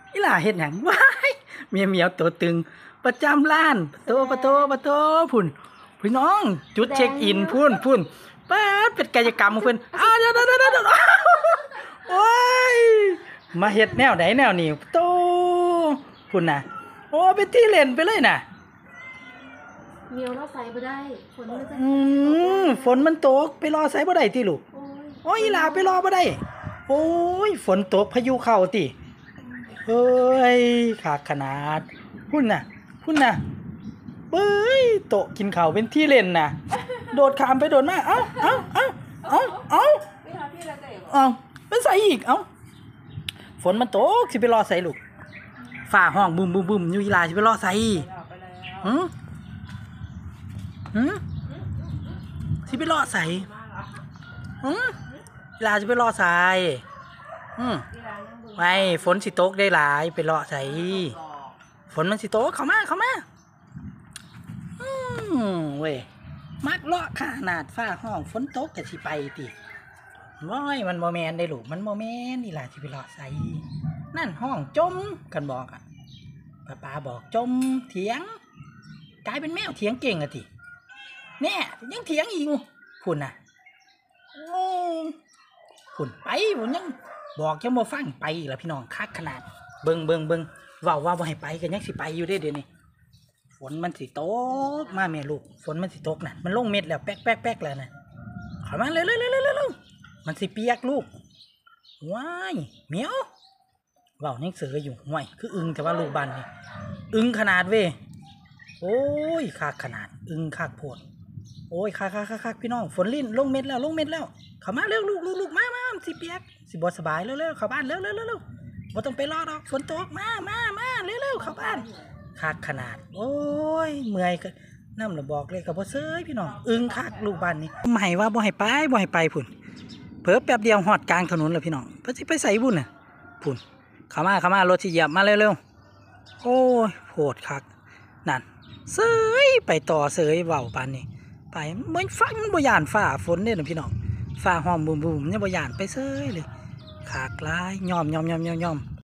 อีหล่าเฮ็ดหยังว้ายเมียเหมียวตัวตึงประจำร้านปะโตพุ่นพี่น้องจุดเช็คอินพุ่นป๊าดเป็นกายกรรมของเพิ่นเดี๋ยวโอ้ยมาเฮ็ดแนวไหนแนวนี้โตพุ่นน่ะโอ้เป็นที่เล่นไปเลยน่ะเมียวเราใส่บ่ได้ฝนมันจะฝนมันตกไปรอใส่บ่ได้ติลูกโอ้ยหล่าไปรอบ่ได้โอ้ยฝนตกพายุเข้าติเฮ้ยขาดขนาดพุ่นน่ะเบ้ยโตะกินข้าวเป็นที่เล่นน่ะโดดข้ามไปโดดมาเอ้าไม่ทำที่เราเตะหรอเป็นใส่อีกฝนมันตกสิไปรอใส่ลูกฝ่าห้องบึมอยู่อีหลาสิไปรอใส่สิไปรอใส่อีหลาสิไปรอใส่ไม่ฝนสิตกได้หลายไปรอใส่ฝนมันสิตกเข้ามาเว้ยมักเลาะขนาดฟ้าห้องฝนตกแต่สิไปติว้ายมันโมแมนได้ลูกมันโมแมนนี่ล่ะที่ไปเลาะใส่นั่นห้องจมกันบอกอ่ะป้าบอกจมเถียงกลายเป็นแมวเถียงเก่งอะติเนี่ยยังเถียงอีกพุ่นน่ะพุ่นไปพุ่นยังบอกจะมาฟังไปอีกแล้วพี่น้องคักขนาดเบิ่งว่าให้ไปกันยังสิไปอยู่ได้เดี๋ยวนี้ฝนมันสิตกมาแม่ลูกฝนมันสิตกน่ะมันลงเม็ดแล้วแป๊กแล้วน่ะเข้ามาเร็วมันสิเปียกลูกว้ายเหมียวเว้ายังเสืออยู่ห่วยคืออึงแต่ว่าลูกบ้านนี่อึงขนาดเว้ยโอ้ยคักขนาดอึงคักโพดโอ้ยคักพี่น้องฝนลิ้นลงเม็ดแล้วเข้ามาเร็วลูกมาสิเปียกสิบ่สบายเร็วเข้าบ้านเร็วบ่ต้องไปรอดอกฝนตกมาเร็วเข้าบ้านคักขนาดโอ้ยเมื่อยก็น้ำระบอกเลยกับบ่เซยพี่น้องอึ้งคักลูกบ้านนี้หมายว่าบ่ให้ไปพุ่นเพิ่แป๊บเดียวฮอดกลางถนนแล้วพี่น้องเพิ่นสิไปใส่บุญน่ะพุ่นเข้ามารถสิเหยียบมาเร็วโอ้ยโหดคักนั่นเซยไปต่อเซยเว้าปานนี้ไปบ่ฟังบ่ย่านฟ้าฝนเด้อพี่น้องฟ้าห้อมบุ่มยังบ่ย่านไปเซยเลยคักหลายยอม